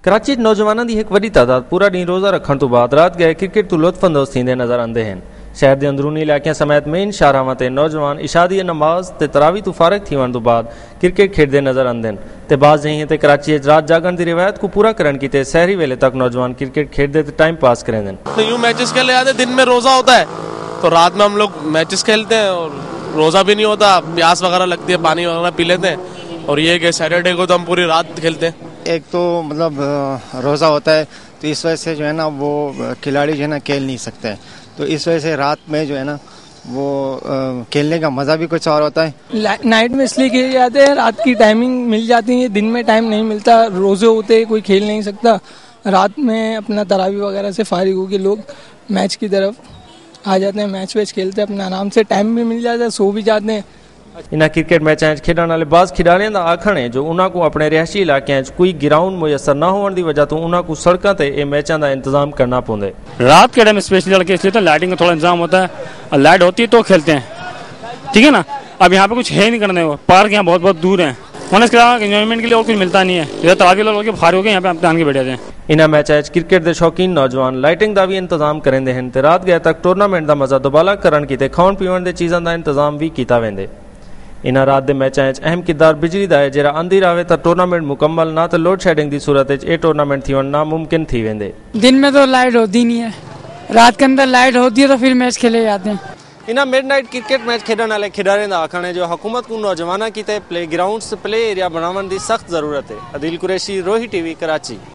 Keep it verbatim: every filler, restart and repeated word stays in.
कराची नौजवानों की एक वड्डी तादाद पूरा दिन रोज़ा रखने तो बाद रात गए क्रिकेट तो लुत्फअंदोज़ थींदे नज़र आते हैं। शहर के अंदरूनी इलाकों समेत मेन शाहरावां ते नौजवान इशा दी नमाज ते तरावी तो फारग थीवन तो बाद क्रिकेट खेडते नज़र आते हैं। ते बाज़ जहीं ते कराची रात जागण की रिवायत को पूरा करने की ते सहरी वेले तक नौजवान क्रिकेट खेडते ते टाइम पास करेंगे। तो यूँ मैचेस खेले जाते, दिन में रोज़ा होता है तो रात में हम लोग मैचेस खेलते हैं और रोज़ा भी नहीं होता, प्यास वगैरह लगती है, पानी वगैरह पी लेते हैं। और ये कि सैटरडे को तो हम पूरी रात खेलते हैं। एक तो मतलब रोज़ा होता है तो इस वजह से जो है ना वो खिलाड़ी जो है ना खेल नहीं सकते हैं, तो इस वजह से रात में जो है ना वो खेलने का मज़ा भी कुछ और होता है। नाइट में इसलिए खेले जाते हैं, रात की टाइमिंग मिल जाती है, दिन में टाइम नहीं मिलता, रोज़े होते कोई खेल नहीं सकता। रात में अपना तरावी वगैरह से फारिग होकर लोग मैच की तरफ आ जाते हैं, मैच वैच खेलते हैं, अपना आराम से टाइम भी मिल जाता है, सो भी जाते हैं। इन क्रिकेट मैचों खेडण वाले बाज़ खिडारियों का आखण है जो उन्होंने अपने रिहायशी इलाकों कोई ग्राउंड मुयसर न होने की वजह तो उन्होंने सड़कों पर यह मैचों का इंतजाम करना पौंदा है। रात के टाइम स्पेशली लड़के इसलिए तो लाइटिंग का थोड़ा इंतजाम होता है और लाइट होती है तो खेलते हैं, ठीक है ना। अब यहाँ पे कुछ है नहीं करने को, पार्क यहाँ बहुत बहुत दूर है, होने इसके अलावा एंजॉयमेंट के लिए और कुछ मिलता नहीं है। इधर तरावी लोग फारे हो गए यहाँ पे आन के बैठे थे। इन मैचों क्रिकेट के शौकीन नौजवान लाइटिंग का भी इंतजाम करेंगे हैं, रात गए तक टूर्नामेंट का मजा दोबारा करने की खाण पीण के चीज़ों का इंतजाम भी किया वेंदे। इन रात के मैचों अहम किरदार बिजली का है, जरा आंधी रहे तो टूर्नामेंट मुकम्मल, ना तो लोड शेडिंग की सूरत ये टूर्नामेंट थी नामुमकिन थी वेंदे। दिन में तो लाइट होती नहीं है, रात के अंदर लाइट होती है तो फिर मैच खेले जाते हैं। इन मिड नाइट क्रिकेट मैच खेडण वाले खिडारियों का आखण है जो हुकूमत को नौजवानों की प्ले ग्राउंड्स प्ले एरिया बनाने की सख्त जरूरत है। अदील कुरैशी, रोही टीवी, कराची।